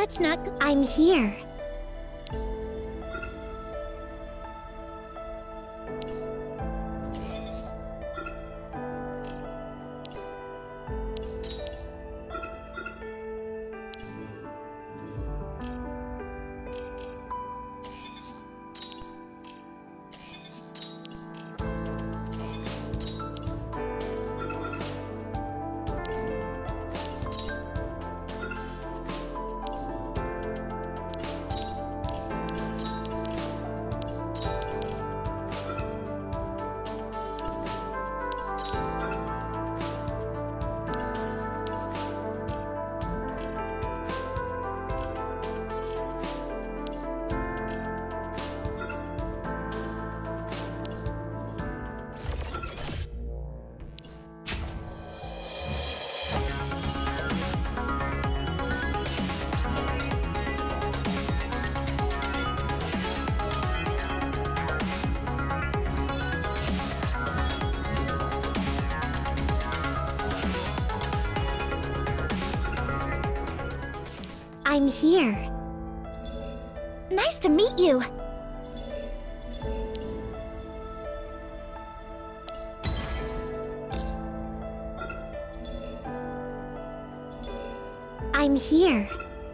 That's not... I'm here. I'm here. Nice to meet you. I'm here.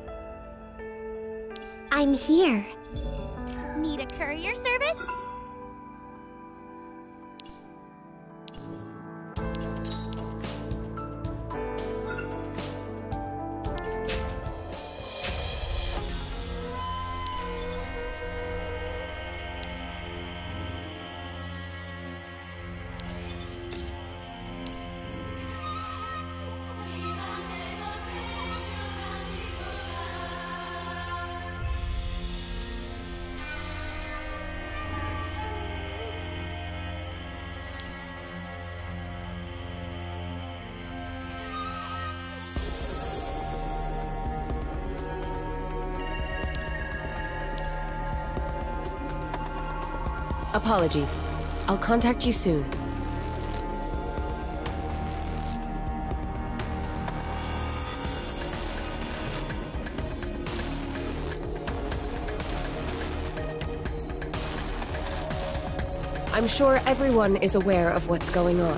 I'm here. Need a courier service? Apologies. I'll contact you soon. I'm sure everyone is aware of what's going on.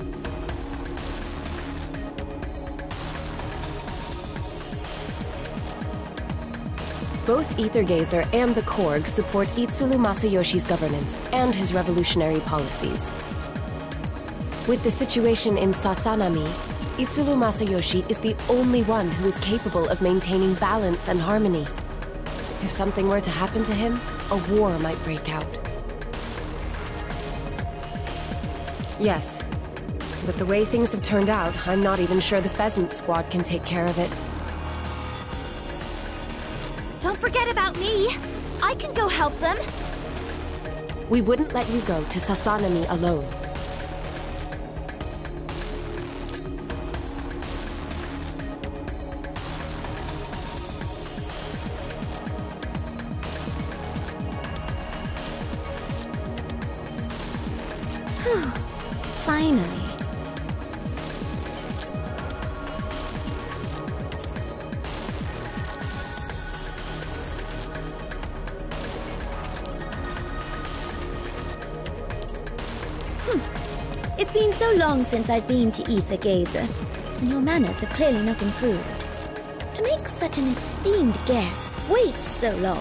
Both Aethergazer and the Korg support Itsulu Masayoshi's governance and his revolutionary policies. With the situation in Sasanami, Itsulu Masayoshi is the only one who is capable of maintaining balance and harmony. If something were to happen to him, a war might break out. Yes, but the way things have turned out, I'm not even sure the Pheasant Squad can take care of it. Don't forget about me! I can go help them! We wouldn't let you go to Sasanami alone. Finally. It's been so long since I've been to Aethergazer, and your manners have clearly not improved. To make such an esteemed guest wait so long.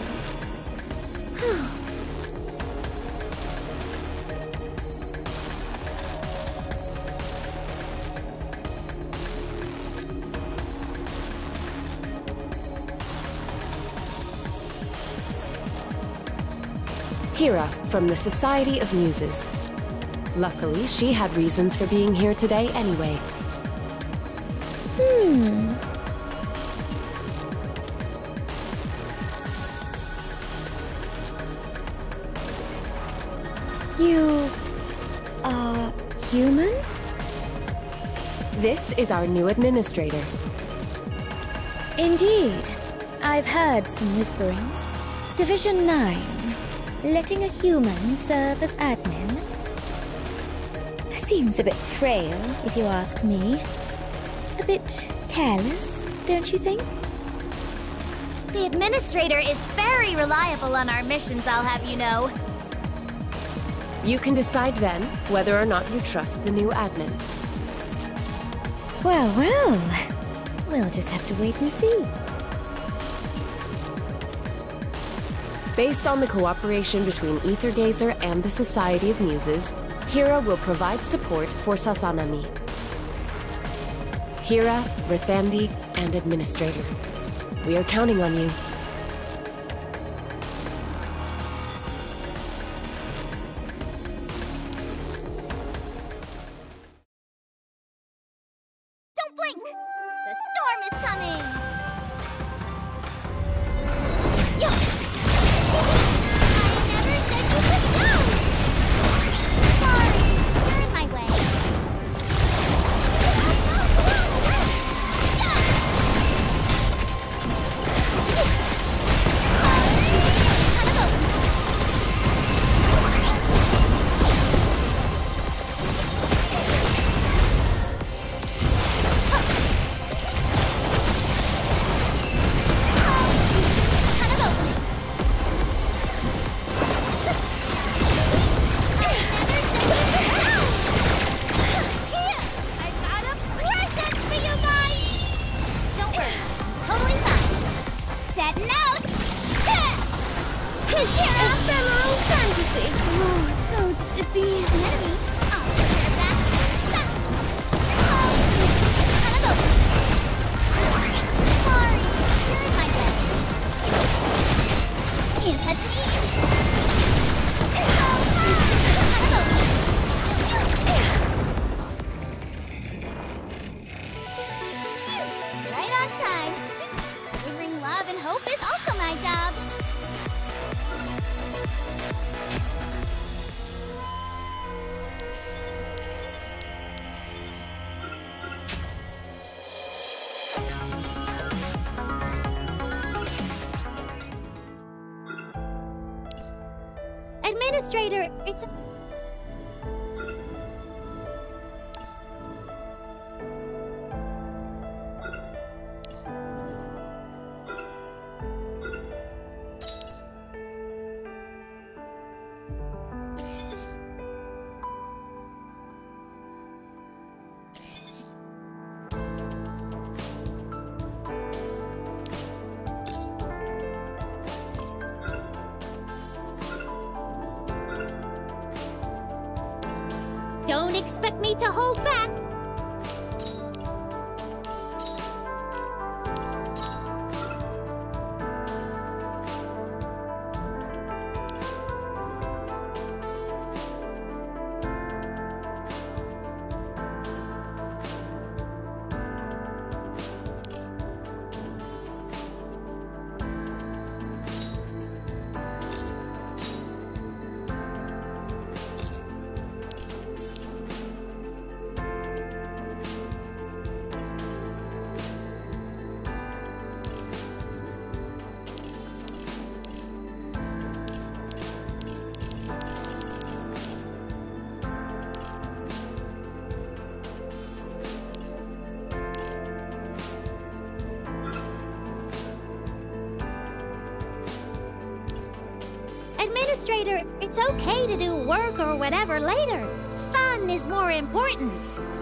Kira, from the Society of Muses. Luckily, she had reasons for being here today anyway. You are human? This is our new administrator. Indeed. I've heard some whisperings. Division 9. Letting a human serve as admin? Seems a bit frail, if you ask me. A bit careless, don't you think? The administrator is very reliable on our missions, I'll have you know. You can decide then whether or not you trust the new admin. Well, well. We'll just have to wait and see. Based on the cooperation between Aethergazer and the Society of Muses, Hera will provide support for Sasanami. Hera, Verthandi, and Administrator. We are counting on you. Don't blink! The storm is coming! Yo! I never said you could go! Sorry, you're in my way. Right on time. Delivering love and hope is also my job. Administrator, it's... Don't expect me to hold back. Administrator, it's okay to do work or whatever later. Fun is more important.